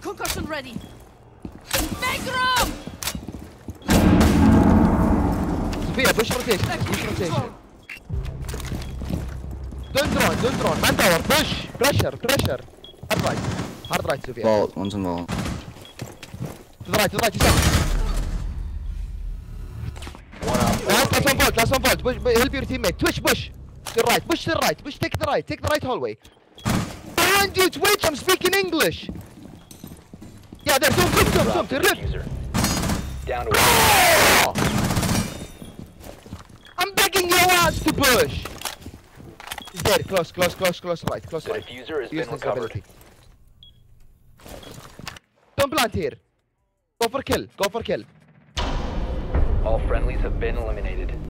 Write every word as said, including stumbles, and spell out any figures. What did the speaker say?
Concussion ready. Make room! Sophia, push rotation. Push rotation. Don't drone, don't drone. Man tower, push. Pressure, pressure. Hard right. Hard right, Sophia. Vault, one's in vault. To the right, to the right, you said. Last, last one vault, last one vault. Push, help your teammate. Twitch, push. To the right, push to the right. Push, take the right. Take the right hallway. Behind you, Twitch, I'm speaking English. Yeah, there, zoom, zoom, zoom, zoom, to the left. Down to Oh! I'm begging your ass to push. He's there, close, close, close, close right, close the right. diffuser has Use been this recovered. ability. Don't plant here. Go for kill, go for kill. All friendlies have been eliminated.